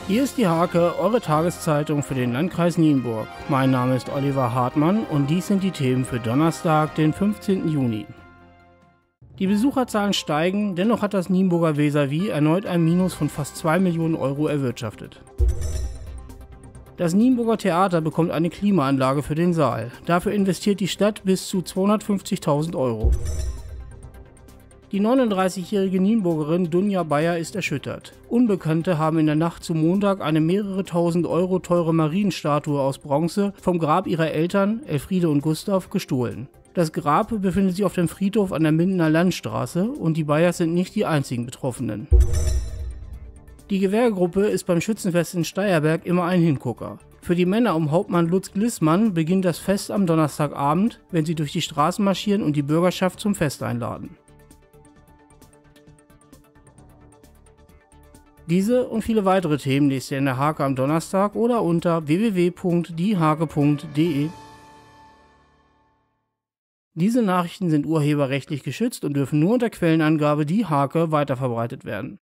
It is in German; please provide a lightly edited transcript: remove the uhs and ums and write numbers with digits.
Hier ist die Hake, eure Tageszeitung für den Landkreis Nienburg. Mein Name ist Oliver Hartmann und dies sind die Themen für Donnerstag, den 15. Juni. Die Besucherzahlen steigen, dennoch hat das Nienburger Vis-à-vis erneut ein Minus von fast 2 Millionen Euro erwirtschaftet. Das Nienburger Theater bekommt eine Klimaanlage für den Saal. Dafür investiert die Stadt bis zu 250.000 Euro. Die 39-jährige Nienburgerin Dunja Bayer ist erschüttert. Unbekannte haben in der Nacht zu Montag eine mehrere tausend Euro teure Marienstatue aus Bronze vom Grab ihrer Eltern, Elfriede und Gustav, gestohlen. Das Grab befindet sich auf dem Friedhof an der Mindener Landstraße und die Bayers sind nicht die einzigen Betroffenen. Die Gewehrgruppe ist beim Schützenfest in Steierberg immer ein Hingucker. Für die Männer um Hauptmann Lutz Glissmann beginnt das Fest am Donnerstagabend, wenn sie durch die Straßen marschieren und die Bürgerschaft zum Fest einladen. Diese und viele weitere Themen lest ihr in der Hake am Donnerstag oder unter www.diehake.de. Diese Nachrichten sind urheberrechtlich geschützt und dürfen nur unter Quellenangabe Die Hake weiterverbreitet werden.